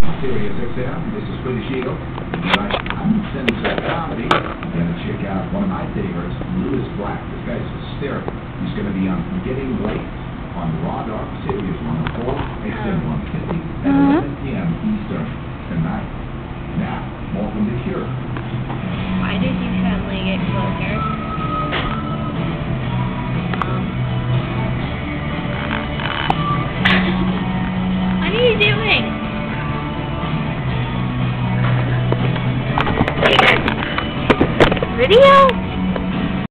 Sirius XM, this is British Eagle. Right, I'm Sinister Comedy. I'm going to check out one of my favorites, Lewis Black. This guy's hysterical. He's going to be on Getting Late on Raw Dog Sirius 104, XM 150, at 11 p.m. Eastern tonight. Now, more from The Cure. Why did you suddenly get closer? What are you doing? Video?